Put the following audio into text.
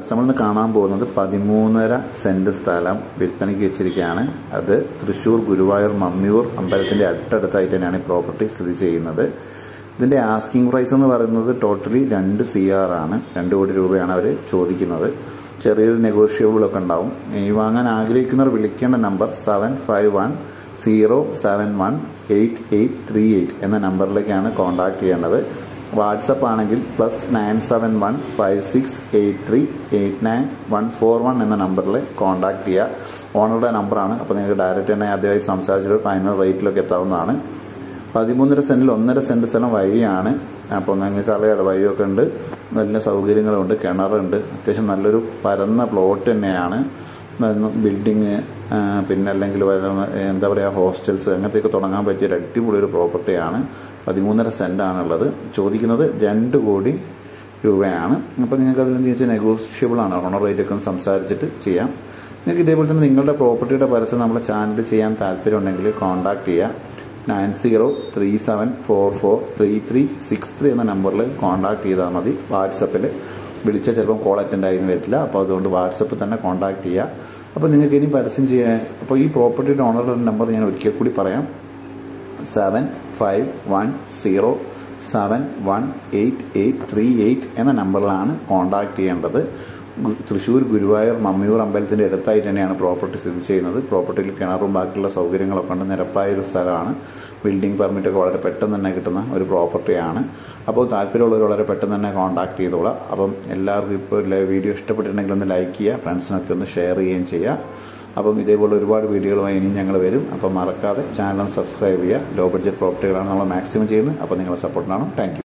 Friends, നമ്മളിന്ന് കാണാൻ പോകുന്നത് 13.5 സെന്റ് സ്ഥലം വിൽപ്പനയ്ക്ക് വെച്ചിരിക്കുകയാണ്. അത് തൃശ്ശൂർ ഗുരുവായൂർ മമ്മിയൂർ അമ്പലത്തിന്റെ അടുത്തടുത്തായിട്ട് തന്നെയാണ് ഈ പ്രോപ്പർട്ടി സ്ഥിതി ചെയ്യുന്നത്. ഇതിന്റെ ആസ്കിംഗ് പ്രൈസ് എന്ന് പറയുന്നത് ടോട്ടലി 2 CR ആണ്. 2 കോടി രൂപയാണ് അവർ ചോദിക്കുന്നത്. ചെറിയൊരു നെഗോഷ്യബിൾ ഒക്കെ ഉണ്ടാവും. ഈ വാങ്ങാൻ ആഗ്രഹിക്കുന്നവർ വിളിക്കേണ്ട നമ്പർ 7510718838 എന്ന നമ്പറിലേക്കാണ് കോൺടാക്ട് ചെയ്യേണ്ടത്. വാട്സപ്പ് ആണെങ്കിൽ +97156838941 എന്ന നമ്പറിൽ കോൺടാക്ട് ചെയ്യുക. ഓണറുടെ നമ്പറാണ്. അപ്പോൾ നിങ്ങൾക്ക് ഡയറക്റ്റ് തന്നെ ആദ്യമായി സംസാരിച്ചിട്ട് ഫൈനൽ റേറ്റിലൊക്കെ എത്താവുന്നതാണ്. 13.5 സെന്റിൽ 1.5 സെന്റ് സ്ഥലം വഴിയാണ്. അപ്പോൾ നിങ്ങൾക്ക് അറിയാതെ വഴിയൊക്കെ ഉണ്ട്, നല്ല സൗകര്യങ്ങളുണ്ട്, കിണറുണ്ട്, അത്യാവശ്യം നല്ലൊരു പരന്ന പ്ലോട്ട് തന്നെയാണ്. ബിൽഡിങ് പിന്നെ അല്ലെങ്കിൽ എന്താ പറയുക ഹോസ്റ്റൽസ് അങ്ങനത്തെയൊക്കെ തുടങ്ങാൻ പറ്റിയ ഒരു അടിപൊളി ഒരു പ്രോപ്പർട്ടിയാണ്. 13.5 സെന്റാണുള്ളത്. ചോദിക്കുന്നത് 2 കോടി രൂപയാണ്. അപ്പോൾ നിങ്ങൾക്ക് അതിലെന്ത് വെച്ചാൽ നെഗോഷ്യബിൾ ആണ്. ഓണർ റേറ്റൊക്കെ ഒന്ന് സംസാരിച്ചിട്ട് ചെയ്യാം. നിങ്ങൾക്ക് ഇതേപോലെ തന്നെ നിങ്ങളുടെ പ്രോപ്പർട്ടിയുടെ പരസ്യം നമ്മുടെ ചാനലിൽ ചെയ്യാൻ താല്പര്യം ഉണ്ടെങ്കിൽ കോൺടാക്ട് ചെയ്യുക. 9037443363 എന്ന നമ്പറിൽ കോൺടാക്ട് ചെയ്താൽ മതി. വാട്സപ്പിൽ വിളിച്ചാൽ ചിലപ്പോൾ കോൾ അറ്റൻഡ് ആയി വരില്ല. അപ്പോൾ അതുകൊണ്ട് വാട്സപ്പിൽ തന്നെ കോൺടാക്ട് ചെയ്യുക. അപ്പോൾ നിങ്ങൾക്ക് ഇനി പരസ്യം ചെയ്യാൻ, അപ്പോൾ ഈ പ്രോപ്പർട്ടിയുടെ ഓണറുടെ നമ്പർ ഞാൻ ഒരിക്കൽ കൂടി പറയാം. 7510718838 എന്ന നമ്പറിലാണ് കോൺടാക്ട് ചെയ്യേണ്ടത്. തൃശ്ശൂർ ഗുരുവായൂർ മമ്മിയൂർ അമ്പലത്തിൻ്റെ അടുത്തായിട്ട് തന്നെയാണ് പ്രോപ്പർട്ടി സ്ഥിതി ചെയ്യുന്നത്. പ്രോപ്പർട്ടിയിൽ കിണറും ബാക്കിയുള്ള സൗകര്യങ്ങളൊക്കെ ഉണ്ട്. നിരപ്പായൊരു സ്ഥലമാണ്. ബിൽഡിംഗ് പെർമിറ്റൊക്കെ വളരെ പെട്ടെന്ന് തന്നെ കിട്ടുന്ന ഒരു പ്രോപ്പർട്ടിയാണ്. അപ്പോൾ താല്പര്യമുള്ളവർ വളരെ പെട്ടെന്ന് തന്നെ കോൺടാക്ട് ചെയ്തോളാം. അപ്പം എല്ലാവർക്കും ഇപ്പോൾ വീഡിയോ ഇഷ്ടപ്പെട്ടിട്ടുണ്ടെങ്കിൽ ഒന്ന് ലൈക്ക് ചെയ്യുക, ഫ്രണ്ട്സിനൊക്കെ ഒന്ന് ഷെയർ ചെയ്യുകയും ചെയ്യുക. അപ്പം ഇതേപോലെ ഒരുപാട് വീഡിയോകളുമായി ഇനിയും ഞങ്ങൾ വരും. അപ്പം മറക്കാതെ ചാനൽ സബ്സ്ക്രൈബ് ചെയ്യുക. ലോ ബഡ്ജറ്റ് പ്രോപ്പർട്ടികളാണ് നമ്മൾ മാക്സിമം ചെയ്യുന്നത്. അപ്പോൾ നിങ്ങളുടെ സപ്പോർട്ടിനാണ്. Thank you.